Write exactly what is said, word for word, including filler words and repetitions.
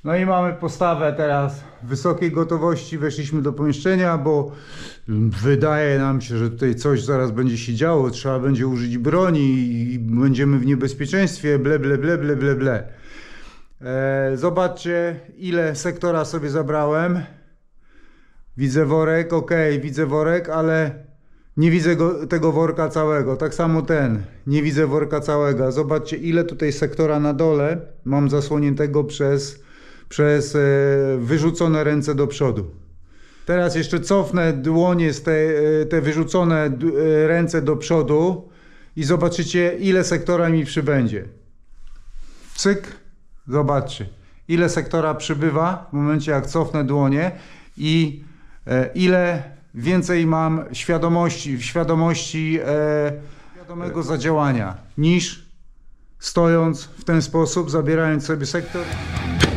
No i mamy postawę teraz wysokiej gotowości. Weszliśmy do pomieszczenia, bo wydaje nam się, że tutaj coś zaraz będzie się działo. Trzeba będzie użyć broni i będziemy w niebezpieczeństwie. Ble, ble, ble, ble, ble, ble. Eee, zobaczcie, ile sektora sobie zabrałem. Widzę worek, ok, widzę worek, ale nie widzę go, tego worka całego. Tak samo ten, nie widzę worka całego. Zobaczcie, ile tutaj sektora na dole mam zasłoniętego przez, przez e, wyrzucone ręce do przodu. Teraz jeszcze cofnę dłonie z te, te wyrzucone e, ręce do przodu i zobaczycie, ile sektora mi przybędzie. Cyk, zobaczcie, ile sektora przybywa w momencie, jak cofnę dłonie i e, ile więcej mam świadomości, świadomości e, świadomego zadziałania, niż stojąc w ten sposób, zabierając sobie sektor.